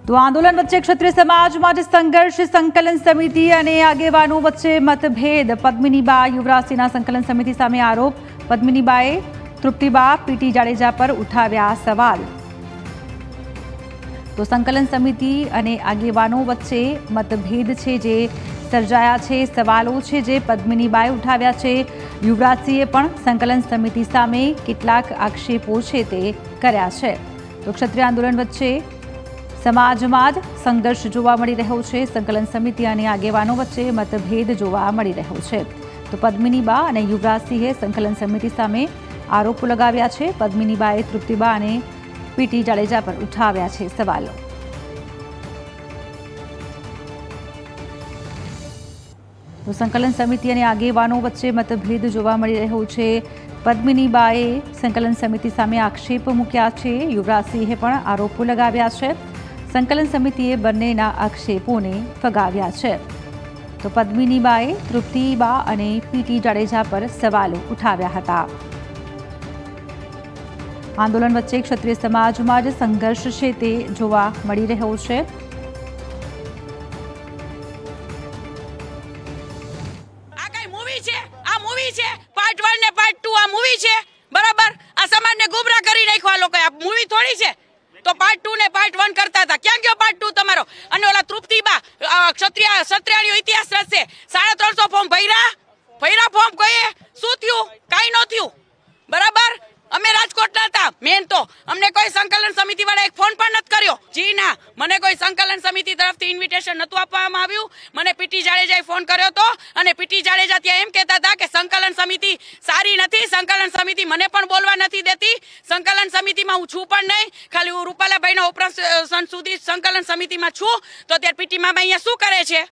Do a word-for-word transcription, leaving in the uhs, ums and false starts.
તો આંદોલન વચ્ચે ક્ષત્રિય સમાજ માટે સંઘર્ષ સંકલન સમિતિ અને આગેવાનો વચ્ચે મતભેદ। પદ્મિનીબા યુવરાજસિંહના સંકલન સમિતિ સામે આરોપ। પદ્મિનીબાએ તૃપ્તિબા પીટી જાડેજા પર ઉઠાવ્યા સવાલ। તો સંકલન સમિતિ અને આગેવાનો વચ્ચે મતભેદ છે જે સર્જાયા છે, સવાલો છે જે પદ્મિનીબાએ ઉઠાવ્યા છે। યુવરાજસિંહે પણ સંકલન સમિતિ સામે કેટલાક આક્ષેપો છે તે કર્યા છે। તો ક્ષત્રિય આંદોલન વચ્ચે સમાજમાં જ સંઘર્ષ જોવા મળી રહ્યો છે। સંકલન સમિતિ અને આગેવાનો વચ્ચે મતભેદ જોવા મળી રહ્યો છે। તો પદ્મિનીબા અને યુવરાજસિંહે સંકલન સમિતિ સામે આરોપો લગાવ્યા છે। પદ્મિનીબાએ તૃપ્તિબા અને પીટી જાડેજા પર ઉઠાવ્યા છે સવાલો। તો સંકલન સમિતિ અને આગેવાનો વચ્ચે મતભેદ જોવા મળી રહ્યો છે। પદ્મિનીબાએ સંકલન સમિતિ સામે આક્ષેપ મૂક્યા છે, યુવરાજસિંહે પણ આરોપો લગાવ્યા છે। સંકલન સમિતિએ બંનેના આક્ષેપોને ફગાવ્યા છે। તો પદ્મિનીબાએ તૃપ્તિબા અને પીટી જાડેજા પર સવાલો ઉઠાવ્યા હતા। આંદોલન વચ્ચે ક્ષત્રિય સમાજમાં જ સંઘર્ષ છે તે જોવા મળી રહ્યો છે। આ કઈ મૂવી છે? આ મૂવી છે પાર્ટ વન ને પાર્ટ ટુ, આ મૂવી છે બરાબર। આ સમાજને ગુમરાહ કરી નાખ્યો આ લોકો। આ મૂવી થોડી છે। તો પાર્ટ ટુ ને પાર્ટ વન કરતા હતા, ક્યાં ગયો પાર્ટ ટુ તમારો? અને ઓલા તૃપ્તિબા ક્ષત્રિય ક્ષત્રિયાનો ઇતિહાસ રચશે। સાડા ત્રણસો ફોર્મ ભર્યા ભર્યા ફોર્મ કહીએ શું થયું? કાંઈ ન થયું બરાબર। અમે રાજકોટના હતા મેન, તો અમને કોઈ સંકલન સમિતિ વાળા એક ફોન પણ નથી કર્યો। જી ના, મને કોઈ સંકલન સમિતિ તરફથી ઇન્વિટેશન નતું આપવામાં આવ્યું। મને પીટી જાડેજાએ ફોન કર્યો હતો અને પીટી જાડેજા ત્યાં એમ કહેતા હતા કે સંકલન સમિતિ સારી નથી, સંકલન સમિતિ મને પણ બોલવા નથી દેતી, સંકલન સમિતિમાં હું છું પણ નહીં, ખાલી હું રૂપાલાભાઈના ઓપરેશન સુધી સંકલન સમિતિમાં છું। તો ત્યારે પીટી મામા અહીંયા શું કરે છે?